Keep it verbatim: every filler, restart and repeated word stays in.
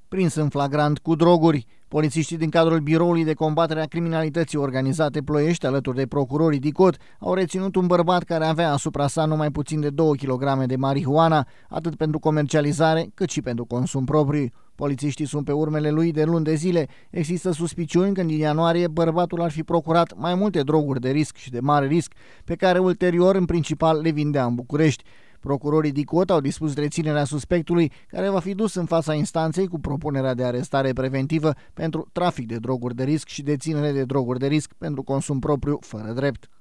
prins în flagrant cu droguri. Polițiștii din cadrul Biroului de Combatere a Criminalității Organizate Ploiești, alături de procurorii DICOT, au reținut un bărbat care avea asupra sa numai puțin de două kilograme de marihuana, atât pentru comercializare cât și pentru consum propriu. Polițiștii sunt pe urmele lui de luni de zile. Există suspiciuni că în ianuarie bărbatul ar fi procurat mai multe droguri de risc și de mare risc, pe care ulterior în principal le vindea în București. Procurorii DICOT au dispus reținerea suspectului, care va fi dus în fața instanței cu propunerea de arestare preventivă pentru trafic de droguri de risc și deținere de droguri de risc pentru consum propriu fără drept.